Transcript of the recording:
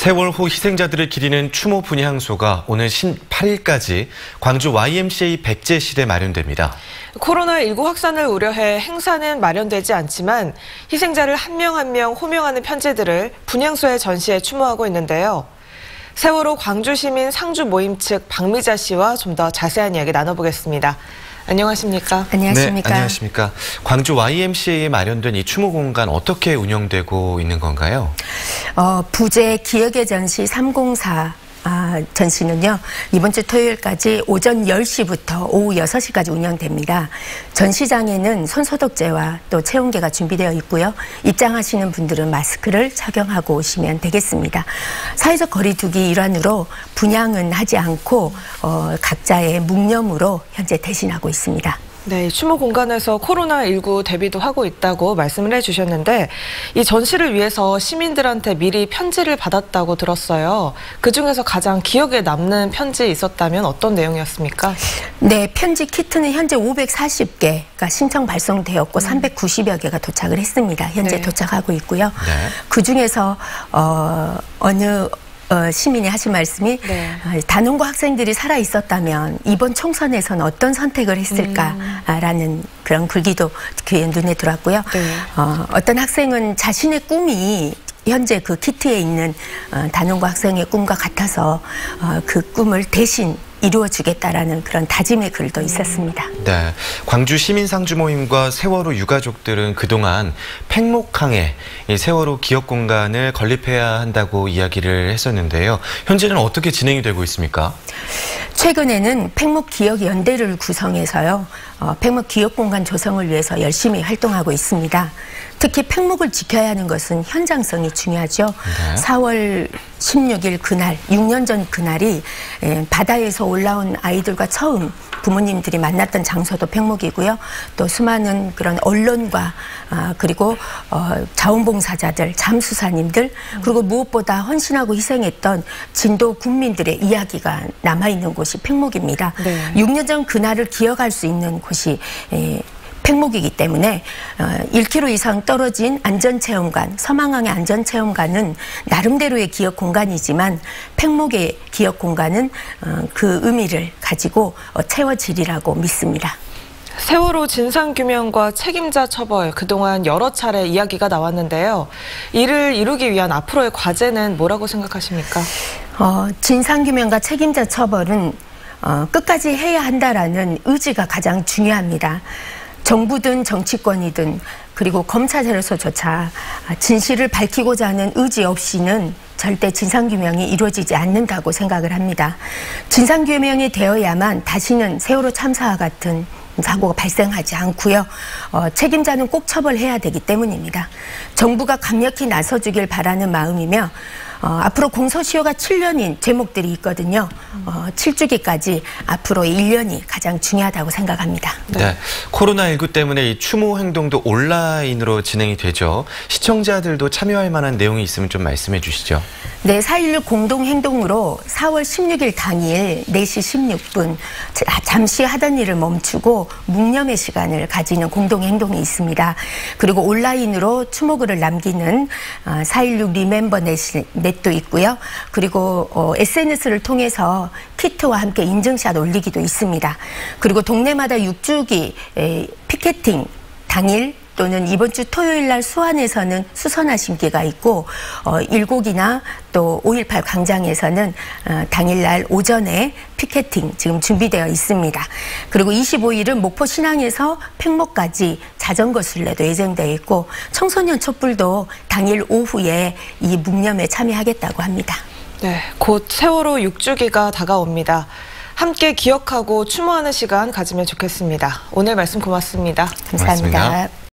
세월호 희생자들을 기리는 추모 분향소가 오늘 8일까지 광주 YMCA 백제실에 마련됩니다. 코로나19 확산을 우려해 행사는 마련되지 않지만 희생자를 한 명 한 명 호명하는 편지들을 분향소에 전시해 추모하고 있는데요. 세월호 광주시민 상주 모임 측 박미자 씨와 좀 더 자세한 이야기 나눠보겠습니다. 안녕하십니까? 안녕하십니까? 네, 안녕하십니까? 광주 YMCA에 마련된 이 추모 공간 어떻게 운영되고 있는 건가요? 부재 기억의 전시 304 전시는요, 이번 주 토요일까지 오전 10시부터 오후 6시까지 운영됩니다. 전시장에는 손소독제와 또 체온계가 준비되어 있고요. 입장하시는 분들은 마스크를 착용하고 오시면 되겠습니다. 사회적 거리두기 일환으로 분향은 하지 않고 각자의 묵념으로 현재 대신하고 있습니다. 네, 추모 공간에서 코로나19 대비도 하고 있다고 말씀을 해주셨는데 이 전시를 위해서 시민들한테 미리 편지를 받았다고 들었어요. 그중에서 가장 기억에 남는 편지 있었다면 어떤 내용이었습니까? 네, 편지 키트는 현재 540개가 신청 발송되었고 390여 개가 도착을 했습니다. 현재 도착하고 있고요. 네. 그중에서 어느 시민이 하신 말씀이 단원고 학생들이 살아 있었다면 이번 총선에서는 어떤 선택을 했을까라는 그런 글귀도 귀에 눈에 들어왔고요. 어떤 학생은 자신의 꿈이 현재 그 키트에 있는 단원고 학생의 꿈과 같아서 그 꿈을 대신 이루어주겠다라는 그런 다짐의 글도 있었습니다. 네, 광주 시민상주 모임과 세월호 유가족들은 그동안 팽목항에 이 세월호 기억 공간을 건립해야 한다고 이야기를 했었는데요. 현재는 어떻게 진행이 되고 있습니까? 최근에는 팽목기억연대를 구성해서요, 팽목기억공간 조성을 위해서 열심히 활동하고 있습니다. 특히 팽목을 지켜야 하는 것은 현장성이 중요하죠. 4월 16일 그날, 6년 전 그날이 바다에서 올라온 아이들과 처음 부모님들이 만났던 장소도 팽목이고요. 또 수많은 그런 언론과 그리고 자원봉사자들, 잠수사님들, 그리고 무엇보다 헌신하고 희생했던 진도 국민들의 이야기가 남아있는 곳이 팽목입니다. 6년 전 그날을 기억할 수 있는 곳이 팽목이기 때문에 1km 이상 떨어진 안전체험관, 서망항의 안전체험관은 나름대로의 기억 공간이지만 팽목의 기억 공간은 그 의미를 가지고 채워지리라고 믿습니다. 세월호 진상규명과 책임자 처벌, 그동안 여러 차례 이야기가 나왔는데요. 이를 이루기 위한 앞으로의 과제는 뭐라고 생각하십니까? 진상규명과 책임자 처벌은 끝까지 해야 한다라는 의지가 가장 중요합니다. 정부든 정치권이든 그리고 검찰에서조차 진실을 밝히고자 하는 의지 없이는 절대 진상규명이 이루어지지 않는다고 생각을 합니다. 진상규명이 되어야만 다시는 세월호 참사와 같은 사고가 발생하지 않고요. 책임자는 꼭 처벌해야 되기 때문입니다. 정부가 강력히 나서주길 바라는 마음이며 앞으로 공소시효가 7년인 제목들이 있거든요. 7주기까지 앞으로의 1년이 가장 중요하다고 생각합니다. 네, 코로나19 때문에 이 추모 행동도 온라인으로 진행이 되죠. 시청자들도 참여할 만한 내용이 있으면 좀 말씀해 주시죠. 네, 4.16 공동행동으로 4월 16일 당일 4시 16분 잠시 하던 일을 멈추고 묵념의 시간을 가지는 공동행동이 있습니다. 그리고 온라인으로 추모글을 남기는 4.16 리멤버 넷도 있고요. 그리고 SNS를 통해서 키트와 함께 인증샷 올리기도 있습니다. 그리고 동네마다 6주기 피켓팅 당일 또는 이번 주 토요일 날 수안에서는 수선화 심기가 있고 일곡이나 또 5.18 광장에서는 당일날 오전에 피켓팅 지금 준비되어 있습니다. 그리고 25일은 목포 신항에서 팽목까지 자전거 순례도 예정되어 있고 청소년 촛불도 당일 오후에 이 묵념에 참여하겠다고 합니다. 네, 곧 세월호 6주기가 다가옵니다. 함께 기억하고 추모하는 시간 가지면 좋겠습니다. 오늘 말씀 고맙습니다. 감사합니다. 고맙습니다.